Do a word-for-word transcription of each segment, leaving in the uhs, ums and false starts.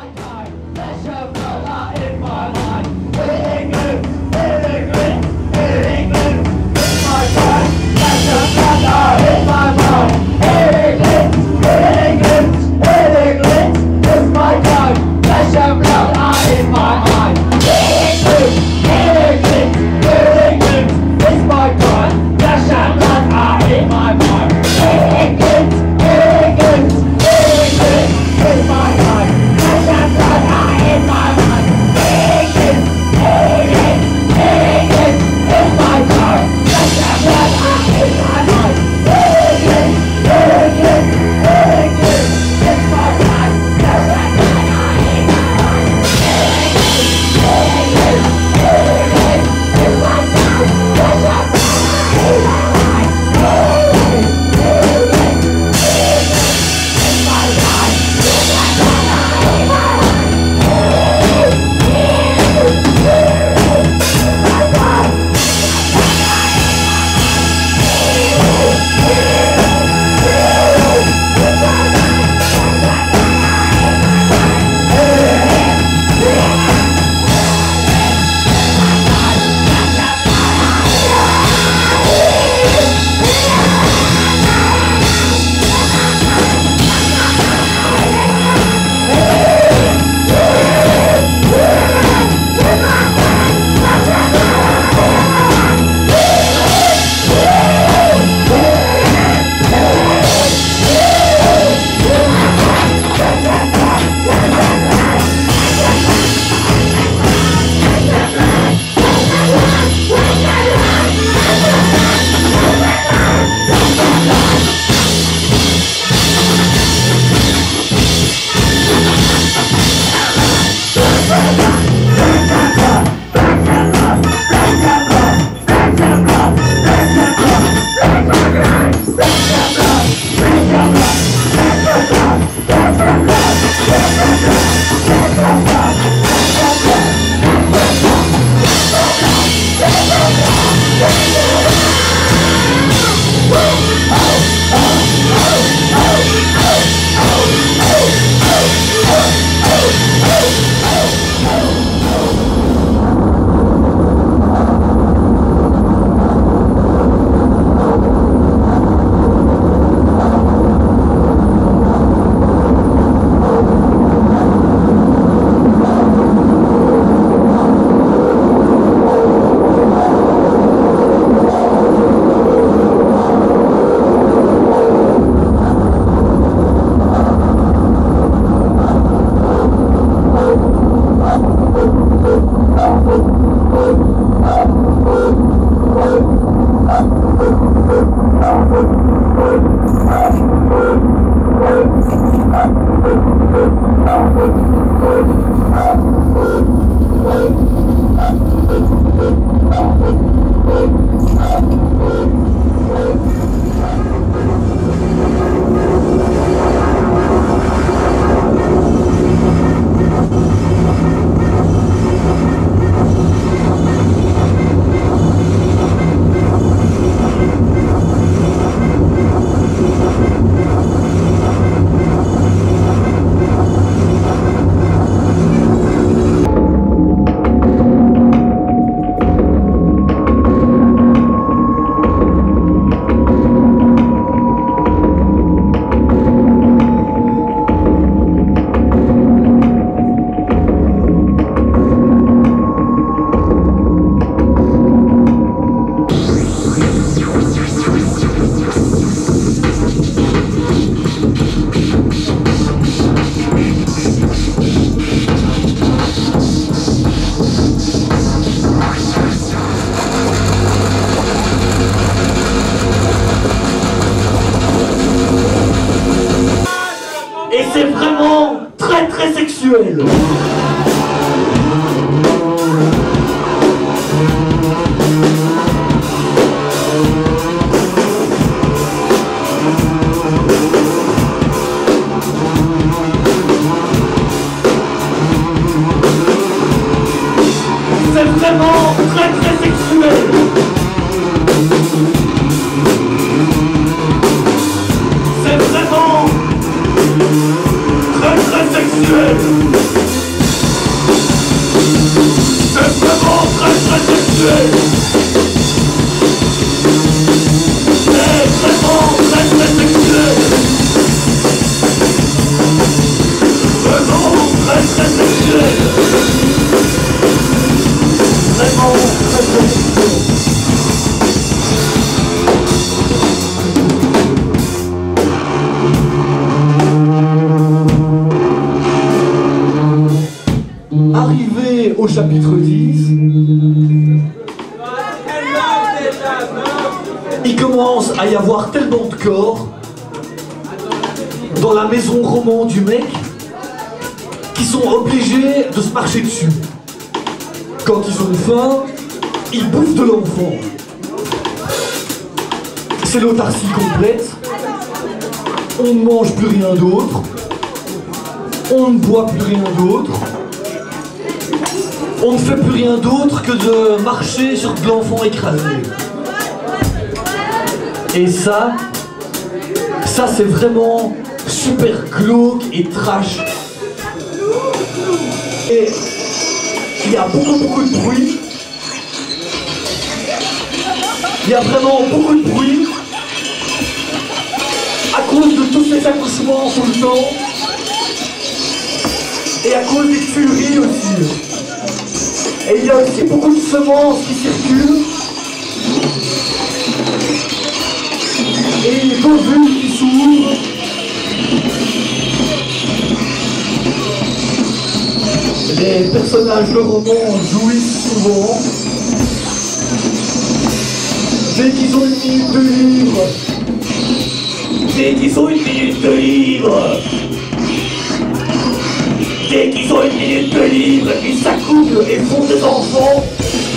c'est vraiment très très sexuel. C'est vraiment très très sexuel. C'est vraiment très très sexuel. sexuel. C'est vraiment très très sexuel. C'est vraiment très très sexuel. Vraiment très très sexuel. Vraiment très très sexuel. Arrivé au chapitre dix, il commence à y avoir tellement de corps dans la maison roman du mec qui sont obligés de se marcher dessus. Quand ils ont faim, ils bouffent de l'enfant. C'est l'autarcie complète. On ne mange plus rien d'autre. On ne boit plus rien d'autre. On ne fait plus rien d'autre que de marcher sur de l'enfant écrasé. Et ça, ça c'est vraiment super glauque et trash. Et il y a beaucoup beaucoup de bruit. Il y a vraiment beaucoup de bruit à cause de tous ces accouchements tout le temps. Et à cause des tueries aussi. Et il y a aussi beaucoup de semences qui circulent. Et des ovules qui s'ouvrent. Les personnages de roman jouissent souvent. Dès qu'ils ont une minute de libre. Dès qu'ils ont une minute de libre. Dès qu'ils ont une minute de libre, ils s'accouplent et font des enfants.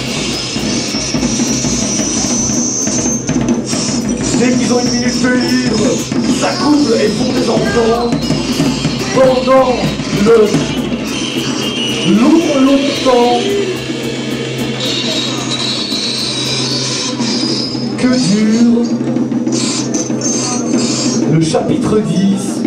Dès qu'ils ont une minute de libre, ils s'accouplent et font des enfants. Pendant le long, long temps que dure le chapitre dix,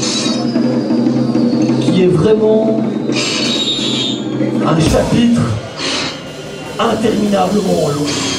qui est vraiment un chapitre interminablement long.